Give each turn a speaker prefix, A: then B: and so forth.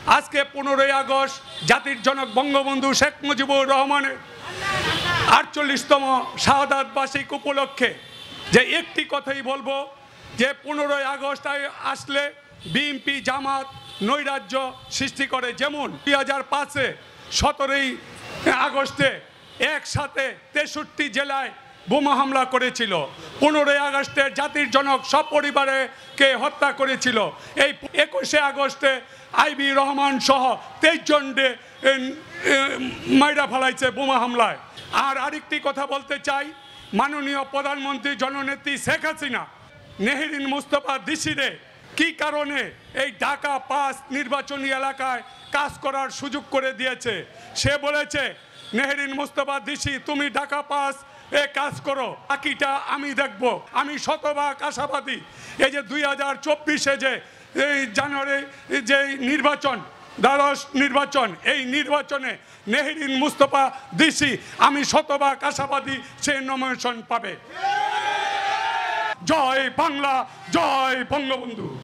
A: আজকে 15ই আগস্ট জাতির জনক বঙ্গবন্ধু শেখ মুজিবুর রহমানের 48তম শাহাদাত বার্ষিক উপলক্ষে যে একটি কথাই বলবো যে 15ই আগস্ট আসলে বিএনপি জামাত নৈরাজ্য সৃষ্টি করে। যেমন 2005-এ 17ই আগস্টে একসাথে 63 জেলায় বোমা হামলা করেছিল। 15ই আগস্টে জাতির জনক সপরিবারকে হত্যা করেছিল। এই 21শে আগস্টে আইবি রহমান সহ 23 জনকে মাইরা ফেলাইছে বোমা হামলায়। আর আরেকটি কথা বলতে চাই, মাননীয় প্রধানমন্ত্রী জননেত্রী শেখ হাসিনা নেহরিন মুস্তফা দিশিরে কি কারণে এই ঢাকা 5 নির্বাচনী এলাকায় কাজ করার সুযোগ করে দিয়েছে। সে বলেছে, নেহরিন মুস্তফা দিশি তুমি ঢাকা 5 কাজ করো, বাকিটা আমি দেখব। আমি শতভাগ আশাবাদী এই যে 2024-এ যে এই জানুয়ারি যে নির্বাচন, দ্বাদশ নির্বাচন, এই নির্বাচনে নেহরিন মুস্তফা দিশি আমি শতভাগ আশাবাদী সে নমিনেশন পাবে। জয় বাংলা, জয় বঙ্গবন্ধু।